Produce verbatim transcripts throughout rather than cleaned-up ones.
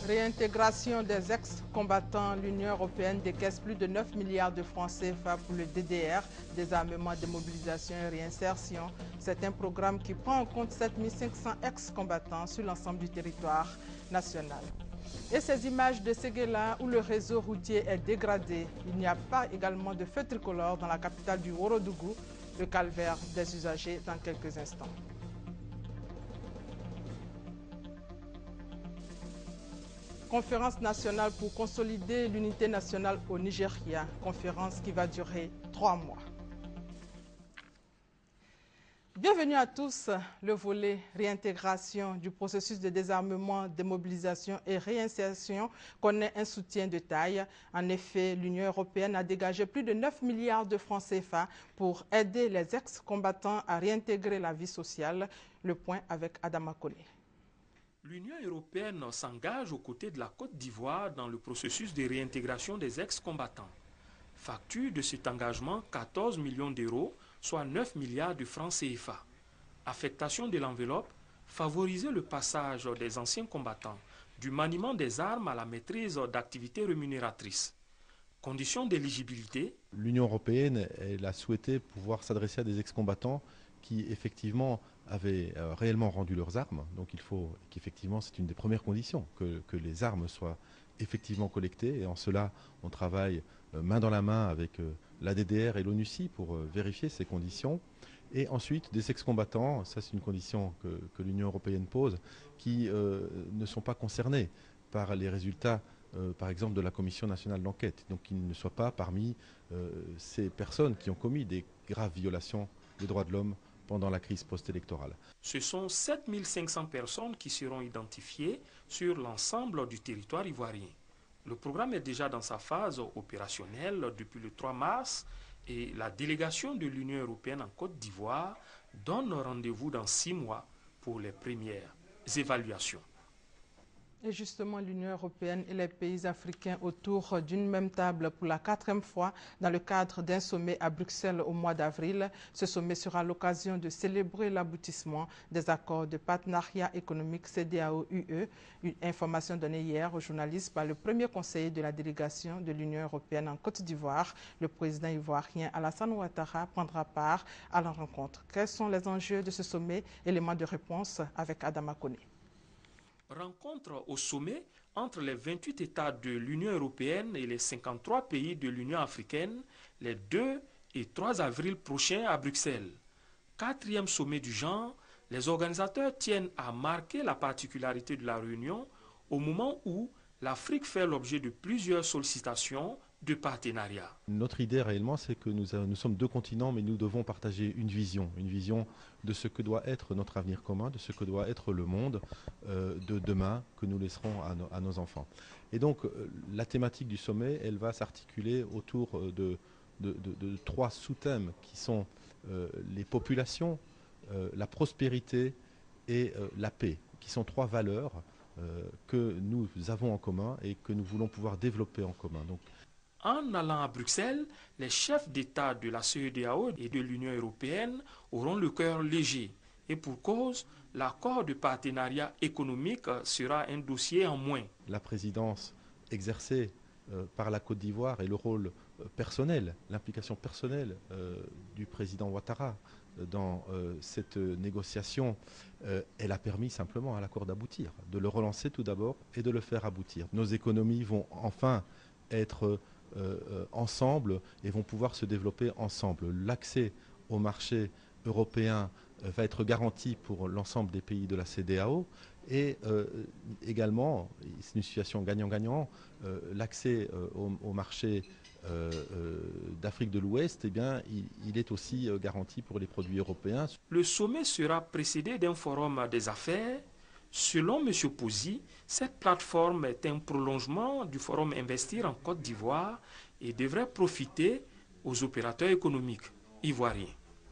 Réintégration des ex-combattants, l'Union européenne décaisse plus de neuf milliards de francs C F A pour le D D R, désarmement, démobilisation et réinsertion. C'est un programme qui prend en compte sept mille cinq cents ex-combattants sur l'ensemble du territoire national. Et ces images de Séguéla où le réseau routier est dégradé. Il n'y a pas également de feu tricolore dans la capitale du Ourodougou, le calvaire des usagers dans quelques instants. Conférence nationale pour consolider l'unité nationale au Nigeria, conférence qui va durer trois mois. Bienvenue à tous. Le volet réintégration du processus de désarmement, démobilisation et réinsertion connaît un soutien de taille. En effet, l'Union européenne a dégagé plus de neuf milliards de francs C F A pour aider les ex-combattants à réintégrer la vie sociale. Le point avec Adama Kone. L'Union européenne s'engage aux côtés de la Côte d'Ivoire dans le processus de réintégration des ex-combattants. Facture de cet engagement quatorze millions d'euros, soit neuf milliards de francs C F A. Affectation de l'enveloppe, favoriser le passage des anciens combattants du maniement des armes à la maîtrise d'activités rémunératrices. Conditions d'éligibilité. L'Union européenne elle a souhaité pouvoir s'adresser à des ex-combattants qui effectivement avaient euh, réellement rendu leurs armes. Donc il faut qu'effectivement c'est une des premières conditions, que, que les armes soient effectivement collectées. Et en cela, on travaille euh, main dans la main avec euh, l'A D D R et l'ONUCI pour euh, vérifier ces conditions. Et ensuite, des ex-combattants, ça c'est une condition que, que l'Union européenne pose, qui euh, ne sont pas concernés par les résultats, euh, par exemple, de la Commission nationale d'enquête. Donc qu'ils ne soient pas parmi euh, ces personnes qui ont commis des graves violations des droits de l'homme pendant la crise post-électorale. Ce sont sept mille cinq cents personnes qui seront identifiées sur l'ensemble du territoire ivoirien. Le programme est déjà dans sa phase opérationnelle depuis le trois mars et la délégation de l'Union européenne en Côte d'Ivoire donne rendez-vous dans six mois pour les premières évaluations. Et justement, l'Union européenne et les pays africains autour d'une même table pour la quatrième fois dans le cadre d'un sommet à Bruxelles au mois d'avril. Ce sommet sera l'occasion de célébrer l'aboutissement des accords de partenariat économique C E D E A O U E. Une information donnée hier aux journalistes par le premier conseiller de la délégation de l'Union européenne en Côte d'Ivoire. Le président ivoirien Alassane Ouattara prendra part à la rencontre. Quels sont les enjeux de ce sommet? Élément de réponse avec Adama Kone. Rencontre au sommet entre les vingt-huit États de l'Union européenne et les cinquante-trois pays de l'Union africaine les deux et trois avril prochains à Bruxelles. Quatrième sommet du genre, les organisateurs tiennent à marquer la particularité de la réunion au moment où l'Afrique fait l'objet de plusieurs sollicitations de partenariat. Notre idée réellement, c'est que nous, nous sommes deux continents, mais nous devons partager une vision, une vision de ce que doit être notre avenir commun, de ce que doit être le monde euh, de demain que nous laisserons à, no, à nos enfants. Et donc, euh, la thématique du sommet, elle va s'articuler autour de, de, de, de trois sous-thèmes qui sont euh, les populations, euh, la prospérité et euh, la paix, qui sont trois valeurs euh, que nous avons en commun et que nous voulons pouvoir développer en commun. Donc, en allant à Bruxelles, les chefs d'État de la C E D E A O et de l'Union européenne auront le cœur léger. Et pour cause, l'accord de partenariat économique sera un dossier en moins. La présidence exercée euh, par la Côte d'Ivoire et le rôle euh, personnel, l'implication personnelle euh, du président Ouattara dans euh, cette négociation, euh, elle a permis simplement à l'accord d'aboutir, de le relancer tout d'abord et de le faire aboutir. Nos économies vont enfin être Euh, euh, ensemble et vont pouvoir se développer ensemble. L'accès au marché européen euh, va être garanti pour l'ensemble des pays de la C E D E A O et euh, également, c'est une situation gagnant-gagnant, euh, l'accès euh, au, au marché euh, euh, d'Afrique de l'Ouest, eh bien, il, il est aussi euh, garanti pour les produits européens. Le sommet sera précédé d'un forum des affaires. Selon M. Pozzi, cette plateforme est un prolongement du forum Investir en Côte d'Ivoire et devrait profiter aux opérateurs économiques ivoiriens.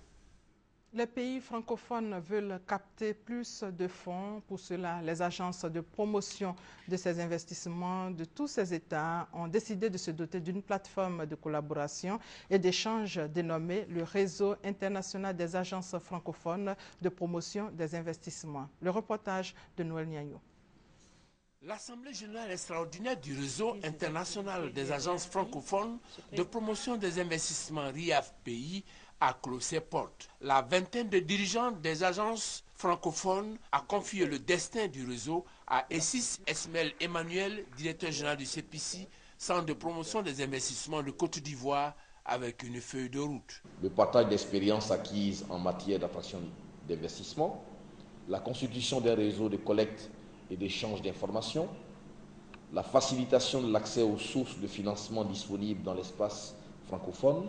Les pays francophones veulent capter plus de fonds. Pour cela, les agences de promotion de ces investissements de tous ces États ont décidé de se doter d'une plateforme de collaboration et d'échange dénommée le Réseau international des agences francophones de promotion des investissements. Le reportage de Noël Niagno. L'Assemblée générale extraordinaire du réseau international des agences francophones de promotion des investissements R I A F P I a clos ses portes. La vingtaine de dirigeants des agences francophones a confié le destin du réseau à Essis Esmel Emmanuel, directeur général du C P I C I, Centre de promotion des investissements de Côte d'Ivoire, avec une feuille de route. Le partage d'expériences acquises en matière d'attraction d'investissement, la constitution d'un réseau de collecte et d'échange d'informations, la facilitation de l'accès aux sources de financement disponibles dans l'espace francophone,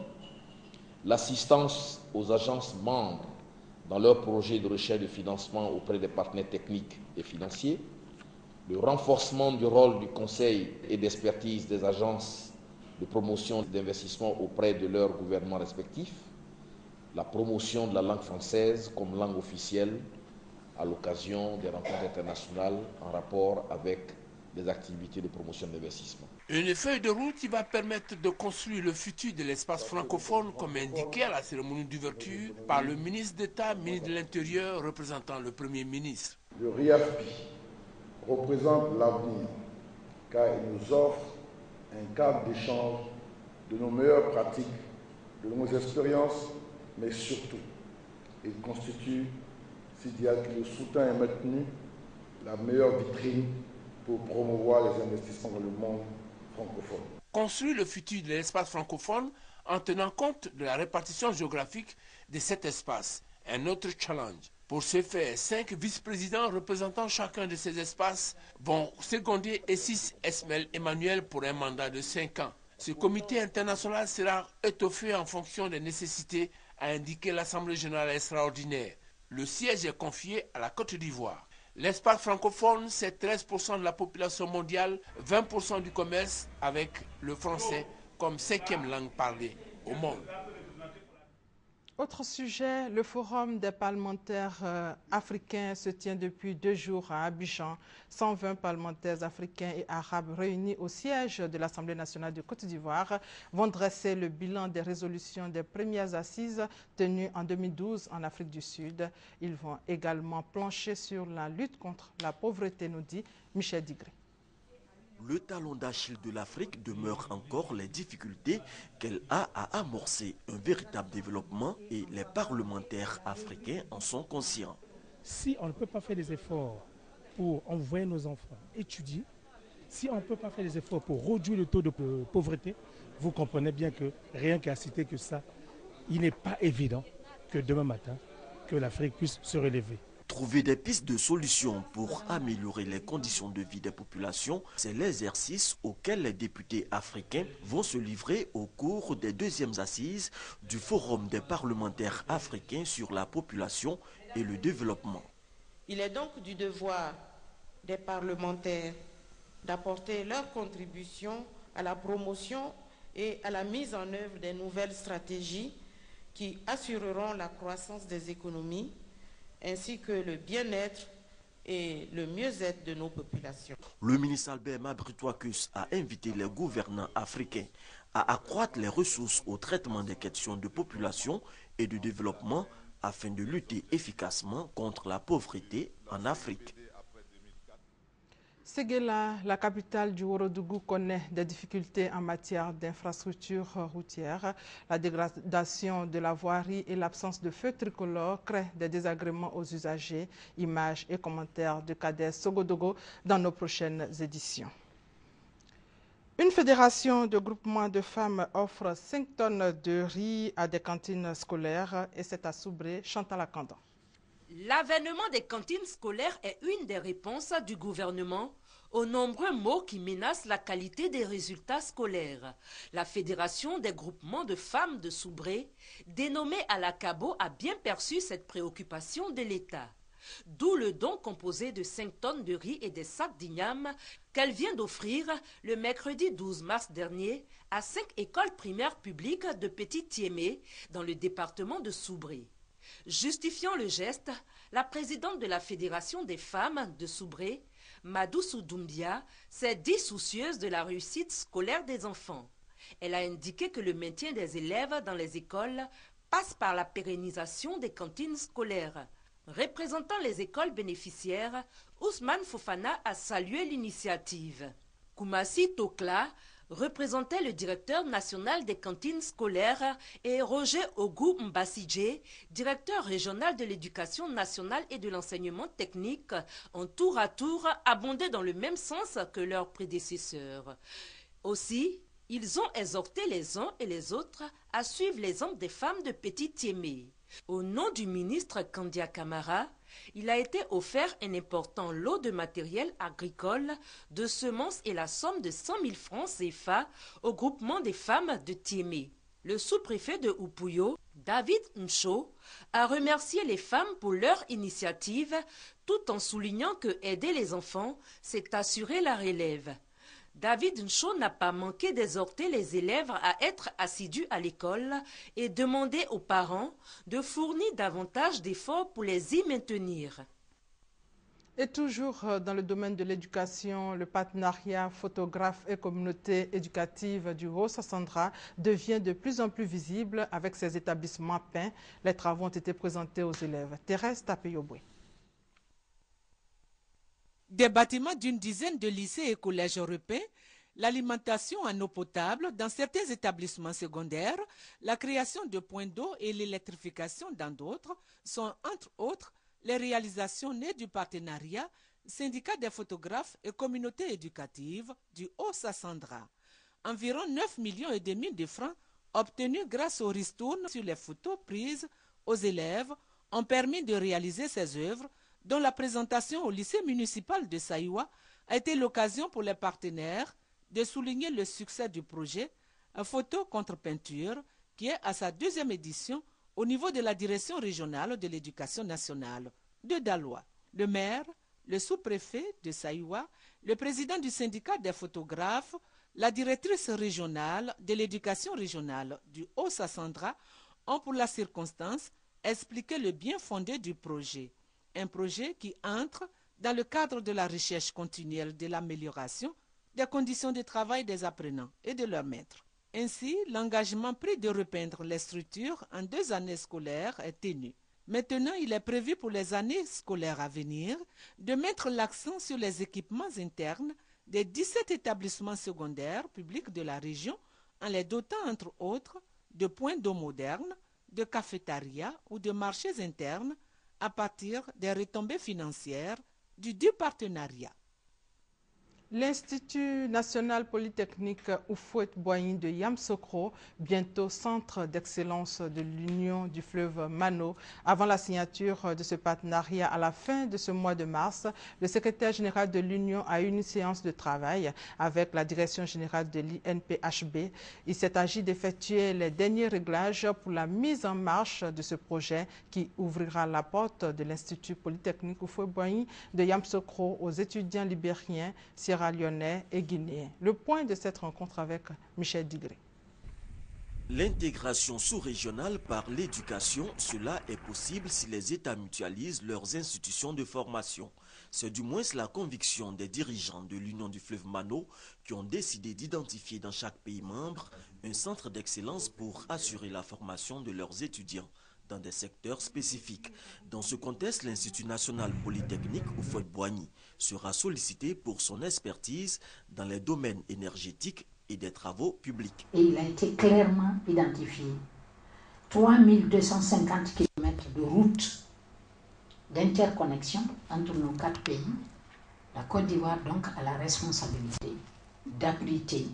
l'assistance aux agences membres dans leurs projets de recherche de financement auprès des partenaires techniques et financiers, le renforcement du rôle du conseil et d'expertise des agences de promotion d'investissement auprès de leurs gouvernements respectifs, la promotion de la langue française comme langue officielle à l'occasion des rencontres internationales en rapport avec les activités de promotion d'investissement. Une feuille de route qui va permettre de construire le futur de l'espace francophone comme indiqué à la cérémonie d'ouverture par le ministre d'État, ministre de l'Intérieur, représentant le Premier ministre. Le R I A F P I représente l'avenir car il nous offre un cadre d'échange de nos meilleures pratiques, de nos expériences, mais surtout, il constitue, si le soutien est maintenu, la meilleure vitrine pour promouvoir les investissements dans le monde francophone. Construire le futur de l'espace francophone en tenant compte de la répartition géographique de cet espace, un autre challenge. Pour ce faire, cinq vice-présidents représentant chacun de ces espaces vont seconder Essis Esmel Emmanuel pour un mandat de cinq ans. Ce comité international sera étoffé en fonction des nécessités, a indiqué l'Assemblée générale extraordinaire. Le siège est confié à la Côte d'Ivoire. L'espace francophone, c'est treize pour cent de la population mondiale, vingt pour cent du commerce avec le français comme cinquième langue parlée au monde. Autre sujet, le Forum des parlementaires euh, africains se tient depuis deux jours à Abidjan. cent vingt parlementaires africains et arabes réunis au siège de l'Assemblée nationale de Côte d'Ivoire vont dresser le bilan des résolutions des premières assises tenues en deux mille douze en Afrique du Sud. Ils vont également plancher sur la lutte contre la pauvreté, nous dit Michel Digré. Le talon d'Achille de l'Afrique demeure encore les difficultés qu'elle a à amorcer un véritable développement et les parlementaires africains en sont conscients. Si on ne peut pas faire des efforts pour envoyer nos enfants étudier, si on ne peut pas faire des efforts pour réduire le taux de pauvreté, vous comprenez bien que rien qu'à citer que ça, il n'est pas évident que demain matin, que l'Afrique puisse se relever. Trouver des pistes de solutions pour améliorer les conditions de vie des populations, c'est l'exercice auquel les députés africains vont se livrer au cours des deuxièmes assises du Forum des parlementaires africains sur la population et le développement. Il est donc du devoir des parlementaires d'apporter leur contribution à la promotion et à la mise en œuvre des nouvelles stratégies qui assureront la croissance des économies, ainsi que le bien-être et le mieux-être de nos populations. Le ministre Albert Mabritoakus a invité les gouvernants africains à accroître les ressources au traitement des questions de population et de développement afin de lutter efficacement contre la pauvreté en Afrique. Séguéla, la capitale du Ourodougou, connaît des difficultés en matière d'infrastructures routières. La dégradation de la voirie et l'absence de feux tricolores créent des désagréments aux usagers. Images et commentaires de Kader Sogodogo dans nos prochaines éditions. Une fédération de groupements de femmes offre cinq tonnes de riz à des cantines scolaires et c'est à Soubré, Chantal Akandan. L'avènement des cantines scolaires est une des réponses du gouvernement aux nombreux maux qui menacent la qualité des résultats scolaires. La Fédération des groupements de femmes de Soubré, dénommée à la Cabo, a bien perçu cette préoccupation de l'État. D'où le don composé de cinq tonnes de riz et des sacs d'igname qu'elle vient d'offrir le mercredi douze mars dernier à cinq écoles primaires publiques de Petit-Thiémé dans le département de Soubré. Justifiant le geste, la présidente de la Fédération des femmes de Soubré, Madoussou Doumbia, s'est dit soucieuse de la réussite scolaire des enfants. Elle a indiqué que le maintien des élèves dans les écoles passe par la pérennisation des cantines scolaires. Représentant les écoles bénéficiaires, Ousmane Fofana a salué l'initiative. Koumassi Tokla représentait le directeur national des cantines scolaires et Roger Ogou Mbassidje, directeur régional de l'éducation nationale et de l'enseignement technique, en tour à tour abondé dans le même sens que leurs prédécesseurs. Aussi, ils ont exhorté les uns et les autres à suivre l'exemple des femmes de Petit Thiémé. Au nom du ministre Kandia Camara, il a été offert un important lot de matériel agricole, de semences et la somme de cent mille francs C F A au groupement des femmes de Thiémé. Le sous-préfet de Oupuyo, David Ncho, a remercié les femmes pour leur initiative, tout en soulignant que aider les enfants, c'est assurer la relève. David Ncho n'a pas manqué d'exhorter les élèves à être assidus à l'école et demander aux parents de fournir davantage d'efforts pour les y maintenir. Et toujours dans le domaine de l'éducation, le partenariat photographe et communauté éducative du Haut-Sassandra devient de plus en plus visible avec ses établissements peints. Les travaux ont été présentés aux élèves. Thérèse Tapeyoboué. Des bâtiments d'une dizaine de lycées et collèges européens, l'alimentation en eau potable dans certains établissements secondaires, la création de points d'eau et l'électrification dans d'autres sont, entre autres, les réalisations nées du partenariat syndicat des photographes et communautés éducatives du Haut-Sassandra. Environ neuf millions et demi de francs obtenus grâce au ristourne sur les photos prises aux élèves ont permis de réaliser ces œuvres dont la présentation au lycée municipal de Saïwa a été l'occasion pour les partenaires de souligner le succès du projet Photo contre peinture qui est à sa deuxième édition au niveau de la direction régionale de l'éducation nationale de Daloa. Le maire, le sous-préfet de Saïwa, le président du syndicat des photographes, la directrice régionale de l'éducation régionale du Haut-Sassandra ont pour la circonstance expliqué le bien fondé du projet. Un projet qui entre dans le cadre de la recherche continuelle de l'amélioration des conditions de travail des apprenants et de leurs maîtres. Ainsi, l'engagement pris de repeindre les structures en deux années scolaires est tenu. Maintenant, il est prévu pour les années scolaires à venir de mettre l'accent sur les équipements internes des dix-sept établissements secondaires publics de la région en les dotant, entre autres, de points d'eau modernes, de cafétérias ou de marchés internes à partir des retombées financières du dit partenariat. L'Institut national polytechnique Houphouët-Boigny de Yamoussoukro, bientôt centre d'excellence de l'Union du fleuve Mano. Avant la signature de ce partenariat à la fin de ce mois de mars, le secrétaire général de l'Union a eu une séance de travail avec la direction générale de l'I N P H B. Il s'est agi d'effectuer les derniers réglages pour la mise en marche de ce projet qui ouvrira la porte de l'Institut polytechnique Houphouët-Boigny de Yamoussoukro aux étudiants libériens, Sierra-Lyonnais et Guinéens. Le point de cette rencontre avec Michel Digré. L'intégration sous-régionale par l'éducation, cela est possible si les États mutualisent leurs institutions de formation. C'est du moins la conviction des dirigeants de l'Union du fleuve Mano qui ont décidé d'identifier dans chaque pays membre un centre d'excellence pour assurer la formation de leurs étudiants dans des secteurs spécifiques. Dans ce contexte, l'Institut national polytechnique Houphouët-Boigny sera sollicité pour son expertise dans les domaines énergétiques et des travaux publics. Et il a été clairement identifié trois mille deux cent cinquante kilomètres de routes d'interconnexion entre nos quatre pays. La Côte d'Ivoire donc a la responsabilité d'abriter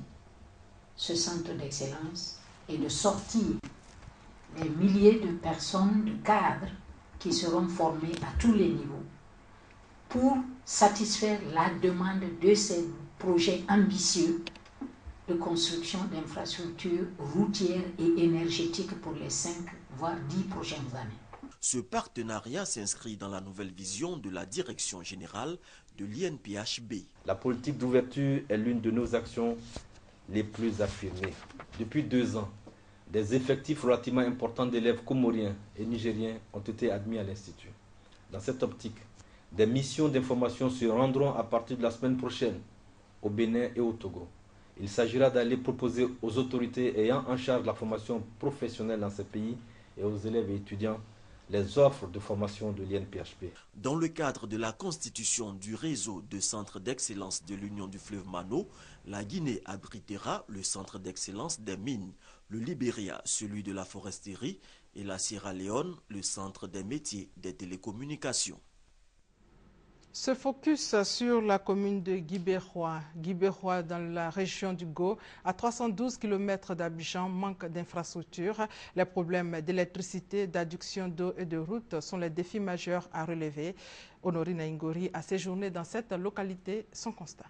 ce centre d'excellence et de sortir les milliers de personnes, de cadres qui seront formés à tous les niveaux pour satisfaire la demande de ces projets ambitieux de construction d'infrastructures routières et énergétiques pour les cinq voire dix prochaines années. Ce partenariat s'inscrit dans la nouvelle vision de la direction générale de l'I N P H B. La politique d'ouverture est l'une de nos actions les plus affirmées. Depuis deux ans, des effectifs relativement importants d'élèves comoriens et nigériens ont été admis à l'Institut. Dans cette optique, des missions d'information se rendront à partir de la semaine prochaine au Bénin et au Togo. Il s'agira d'aller proposer aux autorités ayant en charge la formation professionnelle dans ces pays et aux élèves et étudiants les offres de formation de l'I N P H P. Dans le cadre de la constitution du réseau de centres d'excellence de l'Union du fleuve Mano, la Guinée abritera le centre d'excellence des mines, le Libéria celui de la foresterie et la Sierra Leone le centre des métiers des télécommunications. Ce focus sur la commune de Guibérois. Guibérois, dans la région du Go, à trois cent douze kilomètres d'Abidjan, manque d'infrastructures. Les problèmes d'électricité, d'adduction d'eau et de route sont les défis majeurs à relever. Honorine Ingori a séjourné dans cette localité. Son constat.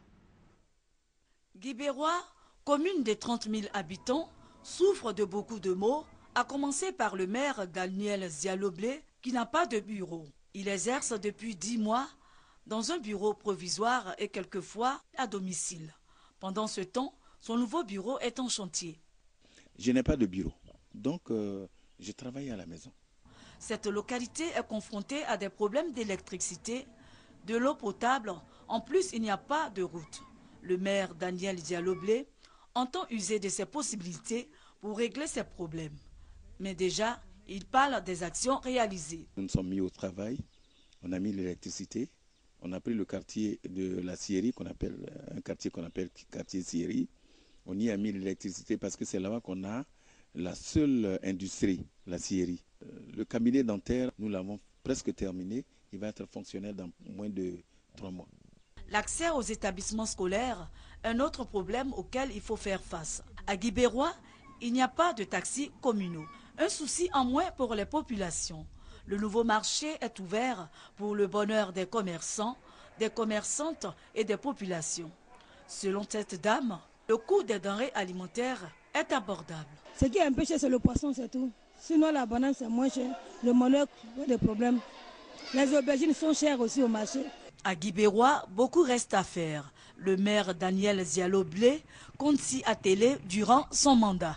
Guibérois, commune de trente mille habitants, souffre de beaucoup de maux, à commencer par le maire Daniel Zialoblé, qui n'a pas de bureau. Il exerce depuis dix mois dans un bureau provisoire et quelquefois à domicile. Pendant ce temps, son nouveau bureau est en chantier. Je n'ai pas de bureau, donc euh, je travaille à la maison. Cette localité est confrontée à des problèmes d'électricité, de l'eau potable. En plus, il n'y a pas de route. Le maire Daniel Dialoblé entend user de ses possibilités pour régler ces problèmes. Mais déjà, il parle des actions réalisées. Nous nous sommes mis au travail, on a mis l'électricité. On a pris le quartier de la Syrie, qu'on appelle un quartier qu'on appelle quartier Syrie. On y a mis l'électricité parce que c'est là-bas qu'on a la seule industrie, la Syrie. Le cabinet dentaire, nous l'avons presque terminé. Il va être fonctionnel dans moins de trois mois. L'accès aux établissements scolaires, un autre problème auquel il faut faire face. À Guibérois, il n'y a pas de taxis communaux. Un souci en moins pour les populations. Le nouveau marché est ouvert pour le bonheur des commerçants, des commerçantes et des populations. Selon cette dame, le coût des denrées alimentaires est abordable. Ce qui est un peu cher, c'est le poisson, c'est tout. Sinon, la banane, c'est moins cher. Le manioc, pas de problème. Les aubergines sont chères aussi au marché. À Guibérois, beaucoup reste à faire. Le maire Daniel Zialoblé compte s'y atteler durant son mandat.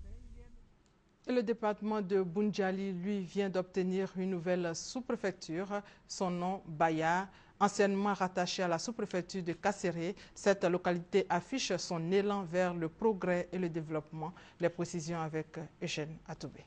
Et le département de Boundjali, lui, vient d'obtenir une nouvelle sous-préfecture, son nom Baya. Anciennement rattachée à la sous-préfecture de Kasséré, cette localité affiche son élan vers le progrès et le développement. Les précisions avec Eugène Atoubé.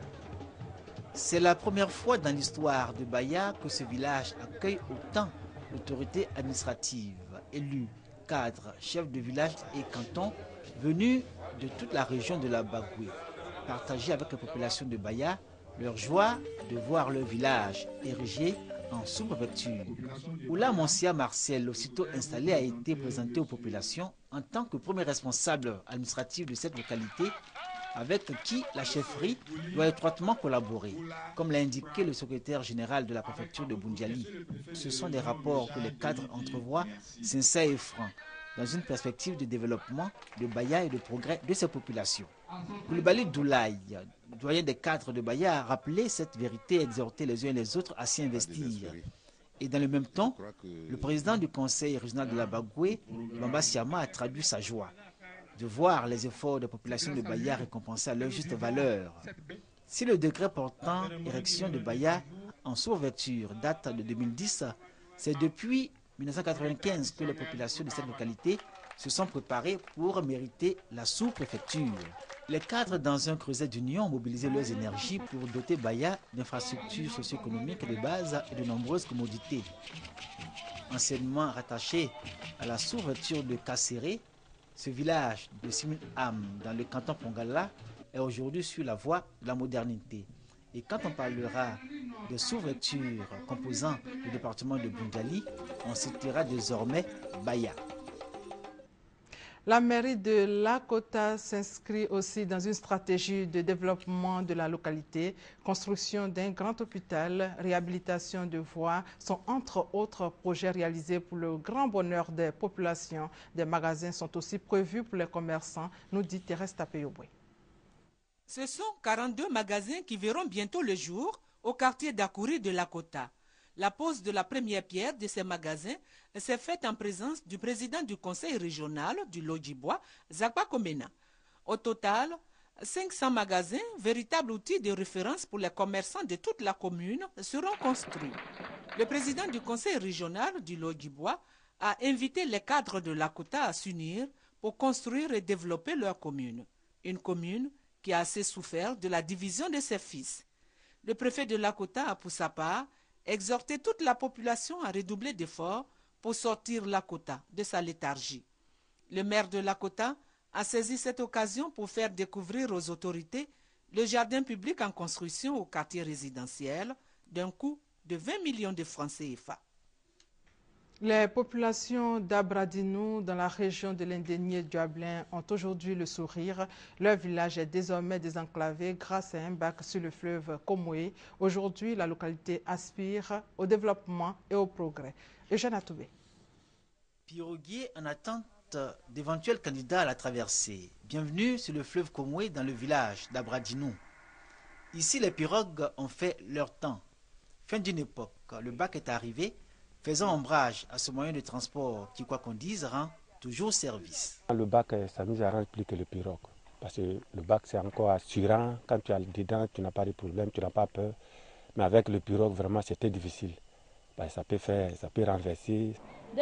C'est la première fois dans l'histoire de Baya que ce village accueille autant d'autorités administratives, élus, cadres, chefs de village et cantons venus de toute la région de la Bagoué. Partager avec la population de Baya leur joie de voir leur village érigé en sous-préfecture. Oula Monsia Marcel, aussitôt installé, a été présenté aux populations en tant que premier responsable administratif de cette localité, avec qui la chefferie doit étroitement collaborer. Comme l'a indiqué le secrétaire général de la préfecture de Boundjali, ce sont des rapports que les cadres entrevoient sincères et francs, dans une perspective de développement de Baya et de progrès de ses populations. Koulibaly Doulaye, doyen des cadres de Baya, a rappelé cette vérité et exhorté les uns et les autres à s'y investir. Et dans le même temps, le président du conseil régional de la Bagoué, Bamba Siama, a traduit sa joie de voir les efforts des populations de Baya récompensés à leur juste valeur. Si le décret portant érection de Baya en sous-préfecture date de deux mille dix, c'est depuis mille neuf cent quatre-vingt-quinze que les populations de cette localité se sont préparées pour mériter la sous-préfecture. Les cadres dans un creuset d'union ont mobilisé leurs énergies pour doter Baya d'infrastructures socio-économiques de base et de nombreuses commodités. Anciennement rattaché à la sous-préfecture de Kasséré, ce village de six mille âmes dans le canton Pongala est aujourd'hui sur la voie de la modernité. Et quand on parlera de sous-préfecture composant le département de Boundjali, on citera désormais Baya. La mairie de Lakota s'inscrit aussi dans une stratégie de développement de la localité. Construction d'un grand hôpital, réhabilitation de voies sont entre autres projets réalisés pour le grand bonheur des populations. Des magasins sont aussi prévus pour les commerçants, nous dit Thérèse Tapeyoboué. Ce sont quarante-deux magasins qui verront bientôt le jour au quartier d'Akouri de Lakota. La pose de la première pierre de ces magasins s'est faite en présence du président du conseil régional du Lodjibois, Zakwa Komena. Au total, cinq cents magasins, véritables outils de référence pour les commerçants de toute la commune, seront construits. Le président du conseil régional du Lodjibois a invité les cadres de Lakota à s'unir pour construire et développer leur commune. Une commune qui a assez souffert de la division de ses fils. Le préfet de Lakota a pour sa part exhorté toute la population à redoubler d'efforts pour sortir Lakota de sa léthargie. Le maire de Lakota a saisi cette occasion pour faire découvrir aux autorités le jardin public en construction au quartier résidentiel d'un coût de vingt millions de francs C F A. Les populations d'Abradinou, dans la région de l'Indénié Duablin, ont aujourd'hui le sourire. Leur village est désormais désenclavé grâce à un bac sur le fleuve Komoué. Aujourd'hui, la localité aspire au développement et au progrès. Eugène Atoubé. Piroguier en attente d'éventuels candidats à la traversée. Bienvenue sur le fleuve Komoué dans le village d'Abradinou. Ici, les pirogues ont fait leur temps. Fin d'une époque, le bac est arrivé, faisant ombrage à ce moyen de transport qui, quoi qu'on dise, rend toujours service. Le bac, ça nous arrange plus que le pirogue. Parce que le bac, c'est encore assurant. Quand tu es dedans, tu n'as pas de problème, tu n'as pas peur. Mais avec le pirogue, vraiment, c'était difficile. Parce que ça peut faire, ça peut renverser.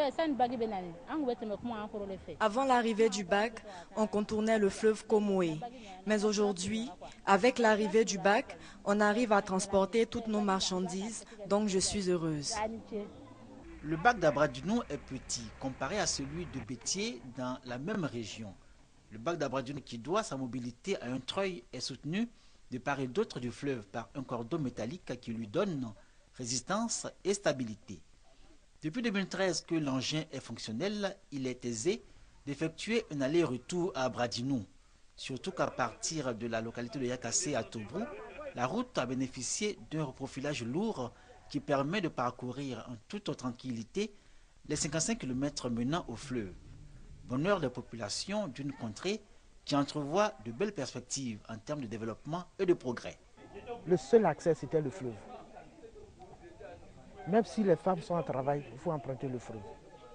Avant l'arrivée du bac, on contournait le fleuve Komoué. Mais aujourd'hui, avec l'arrivée du bac, on arrive à transporter toutes nos marchandises, donc je suis heureuse. Le bac d'Abradinou est petit comparé à celui de Bétier dans la même région. Le bac d'Abradinou, qui doit sa mobilité à un treuil, est soutenu de part et d'autre du fleuve par un cordon métallique qui lui donne résistance et stabilité. Depuis deux mille treize que l'engin est fonctionnel, il est aisé d'effectuer un aller-retour à Abradinou. Surtout qu'à partir de la localité de Yakassé à Tobrou, la route a bénéficié d'un reprofilage lourd qui permet de parcourir en toute tranquillité les cinquante-cinq kilomètres menant au fleuve. Bonheur des populations d'une contrée qui entrevoit de belles perspectives en termes de développement et de progrès. Le seul accès, c'était le fleuve. Même si les femmes sont en travail, il faut emprunter le fleuve.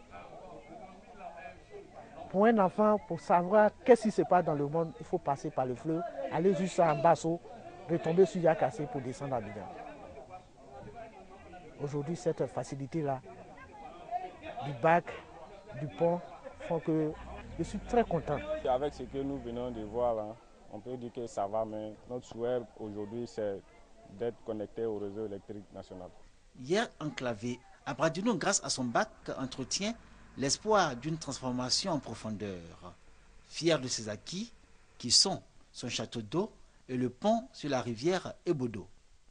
Pour un enfant, pour savoir qu'est-ce qui se passe dans le monde, il faut passer par le fleuve, aller jusqu'en Basso, retomber sur Yakassé pour descendre à Abidjan. Aujourd'hui, cette facilité-là, du bac, du pont, font que je suis très content. Avec ce que nous venons de voir, hein, on peut dire que ça va, mais notre souhait aujourd'hui, c'est d'être connecté au réseau électrique national. Hier enclavé, Abradinou, grâce à son bac, entretient l'espoir d'une transformation en profondeur. Fier de ses acquis, qui sont son château d'eau et le pont sur la rivière Ebodo.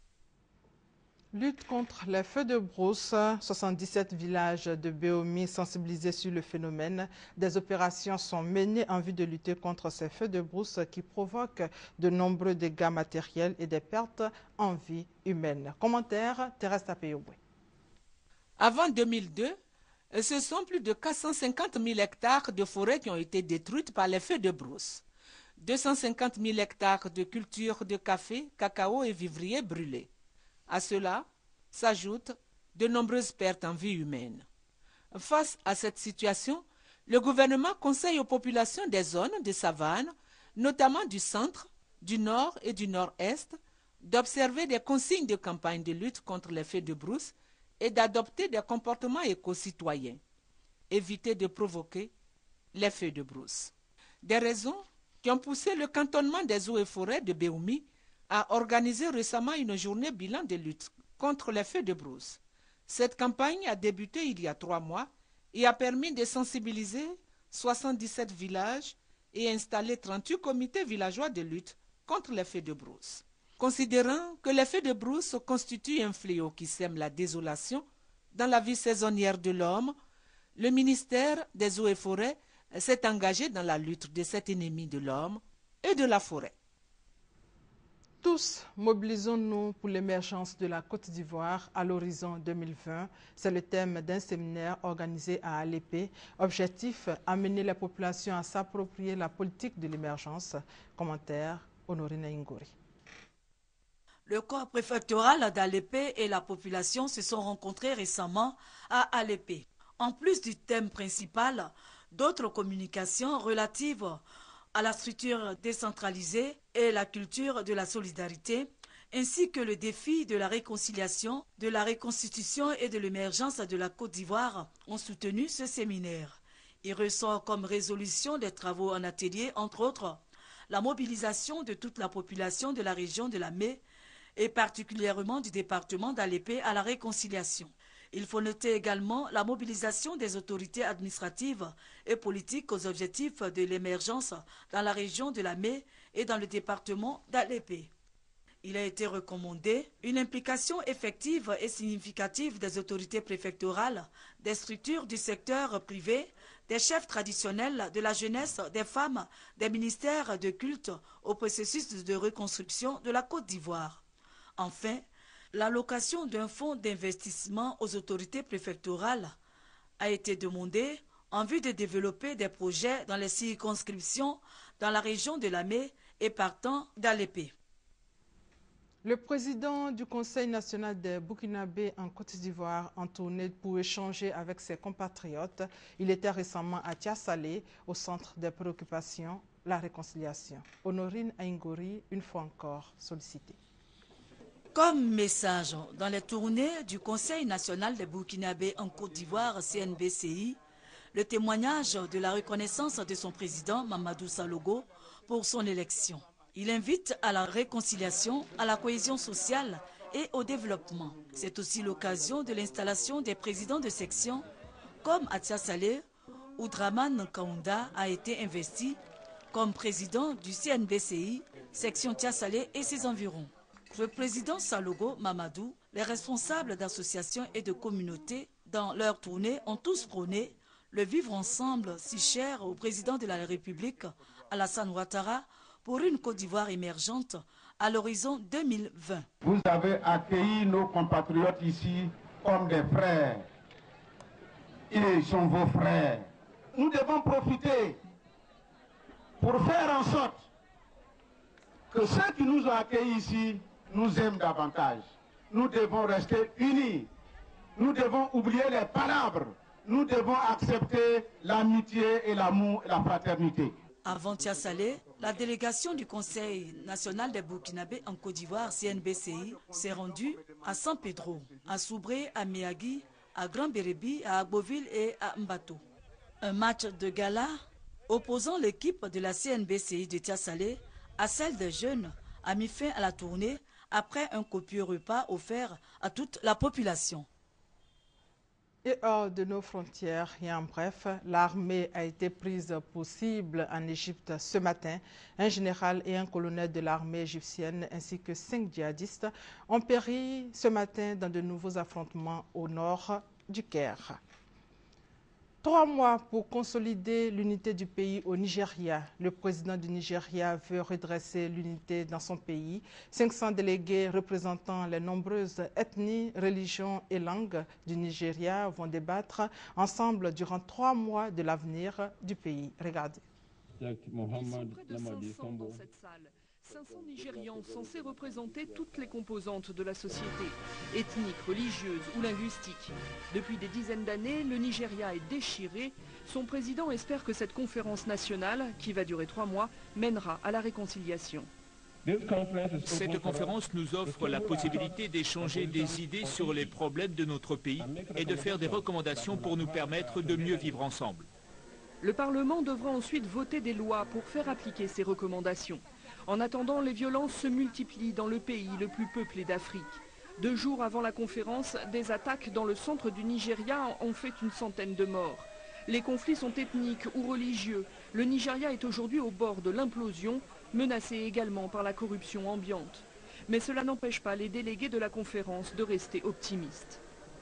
Lutte contre les feux de brousse, soixante-dix-sept villages de Béomi sensibilisés sur le phénomène. Des opérations sont menées en vue de lutter contre ces feux de brousse qui provoquent de nombreux dégâts matériels et des pertes en vie humaine. Commentaire, Thérèse Tapéoboué. Avant deux mille deux, ce sont plus de quatre cent cinquante mille hectares de forêts qui ont été détruites par les feux de brousse. deux cent cinquante mille hectares de cultures de café, cacao et vivriers brûlés. À cela s'ajoutent de nombreuses pertes en vie humaine. Face à cette situation, le gouvernement conseille aux populations des zones de savane, notamment du centre, du nord et du nord-est, d'observer des consignes de campagne de lutte contre les feux de brousse et d'adopter des comportements éco-citoyens. Éviter de provoquer les feux de brousse. Des raisons qui ont poussé le cantonnement des eaux et forêts de Béoumi a organisé récemment une journée bilan de lutte contre les feux de brousse. Cette campagne a débuté il y a trois mois et a permis de sensibiliser soixante-dix-sept villages et installer trente-huit comités villageois de lutte contre les feux de brousse. Considérant que les feux de brousse constituent un fléau qui sème la désolation dans la vie saisonnière de l'homme, le ministère des Eaux et Forêts s'est engagé dans la lutte de cet ennemi de l'homme et de la forêt. Tous, mobilisons-nous pour l'émergence de la Côte d'Ivoire à l'horizon deux mille vingt. C'est le thème d'un séminaire organisé à Alépé. Objectif, amener la population à s'approprier la politique de l'émergence. Commentaire, Honorine Ingori. Le corps préfectoral d'Alépé et la population se sont rencontrés récemment à Alépé. En plus du thème principal, d'autres communications relatives à la structure décentralisée et la culture de la solidarité, ainsi que le défi de la réconciliation, de la reconstitution et de l'émergence de la Côte d'Ivoire ont soutenu ce séminaire. Il ressort comme résolution des travaux en atelier, entre autres, la mobilisation de toute la population de la région de la Mé et particulièrement du département d'Alépé à la réconciliation. Il faut noter également la mobilisation des autorités administratives et politiques aux objectifs de l'émergence dans la région de Lamé et dans le département d'Alépé. Il a été recommandé une implication effective et significative des autorités préfectorales, des structures du secteur privé, des chefs traditionnels, de la jeunesse, des femmes, des ministères de culte au processus de reconstruction de la Côte d'Ivoire. Enfin, l'allocation d'un fonds d'investissement aux autorités préfectorales a été demandée en vue de développer des projets dans les circonscriptions dans la région de Lamé et partant d'Alépé. Le président du Conseil national des Burkinabés en Côte d'Ivoire en tournée pour échanger avec ses compatriotes. Il était récemment à Tiasalé, au centre des préoccupations, la réconciliation. Honorine Aingori, une fois encore sollicitée. Comme message dans les tournées du Conseil national des Burkinabés en Côte d'Ivoire, C N B C I, le témoignage de la reconnaissance de son président Mamadou Salogo pour son élection. Il invite à la réconciliation, à la cohésion sociale et au développement. C'est aussi l'occasion de l'installation des présidents de section, comme à Tiasalé, où Draman Kaunda a été investi comme président du C N B C I, section Tiasalé et ses environs. Le président Salogo Mamadou, les responsables d'associations et de communautés dans leur tournée ont tous prôné le vivre ensemble si cher au président de la République, Alassane Ouattara, pour une Côte d'Ivoire émergente à l'horizon deux mille vingt. Vous avez accueilli nos compatriotes ici comme des frères. Ils sont vos frères. Nous devons profiter pour faire en sorte que ceux qui nous ont accueillis ici nous aiment davantage. Nous devons rester unis. Nous devons oublier les palabres. Nous devons accepter l'amitié et l'amour et la fraternité. Avant Tiasalé, la délégation du Conseil national des Burkinabés en Côte d'Ivoire, C N B C I, s'est rendue à San Pedro, à Soubré, à Méagui, à Grand Bérébi, à Agboville et à Mbato. Un match de gala opposant l'équipe de la C N B C I de Tiasalé à celle des jeunes a mis fin à la tournée après un copieux repas offert à toute la population. Et hors de nos frontières, et en bref, l'armée a été prise pour cible en Égypte ce matin. Un général et un colonel de l'armée égyptienne ainsi que cinq djihadistes ont péri ce matin dans de nouveaux affrontements au nord du Caire. Trois mois pour consolider l'unité du pays au Nigeria. Le président du Nigeria veut redresser l'unité dans son pays. cinq cents délégués représentant les nombreuses ethnies, religions et langues du Nigeria vont débattre ensemble durant trois mois de l'avenir du pays. Regardez. Ils sont près de cinq cents dans cette salle. cinq cents Nigérians censés représenter toutes les composantes de la société, ethniques, religieuses ou linguistiques. Depuis des dizaines d'années, le Nigeria est déchiré. Son président espère que cette conférence nationale, qui va durer trois mois, mènera à la réconciliation. Cette conférence nous offre la possibilité d'échanger des idées sur les problèmes de notre pays et de faire des recommandations pour nous permettre de mieux vivre ensemble. Le Parlement devra ensuite voter des lois pour faire appliquer ces recommandations. En attendant, les violences se multiplient dans le pays le plus peuplé d'Afrique. Deux jours avant la conférence, des attaques dans le centre du Nigeria ont fait une centaine de morts. Les conflits sont ethniques ou religieux. Le Nigeria est aujourd'hui au bord de l'implosion, menacé également par la corruption ambiante. Mais cela n'empêche pas les délégués de la conférence de rester optimistes.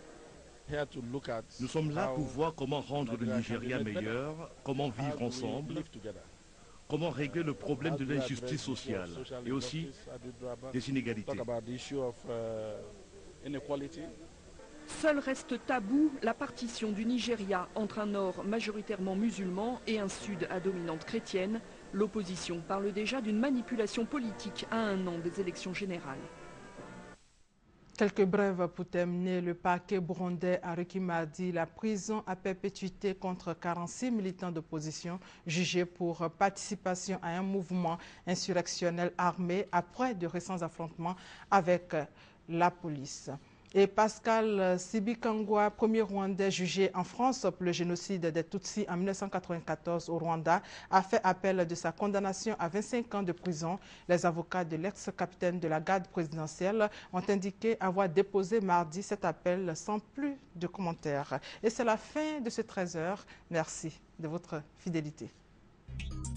Nous sommes là pour voir comment rendre le Nigeria meilleur, comment vivre ensemble, comment régler le problème de l'injustice sociale et aussi des inégalités. Seul reste tabou la partition du Nigeria entre un nord majoritairement musulman et un sud à dominante chrétienne. L'opposition parle déjà d'une manipulation politique à un an des élections générales. Quelques brèves pour terminer. Le parquet burundais a requis mardi la prison à perpétuité contre quarante-six militants d'opposition jugés pour participation à un mouvement insurrectionnel armé après de récents affrontements avec la police. Et Pascal Sibikangwa, premier Rwandais jugé en France pour le génocide des Tutsis en mille neuf cent quatre-vingt-quatorze au Rwanda, a fait appel de sa condamnation à vingt-cinq ans de prison. Les avocats de l'ex-capitaine de la garde présidentielle ont indiqué avoir déposé mardi cet appel sans plus de commentaires. Et c'est la fin de ce treize heures. Merci de votre fidélité.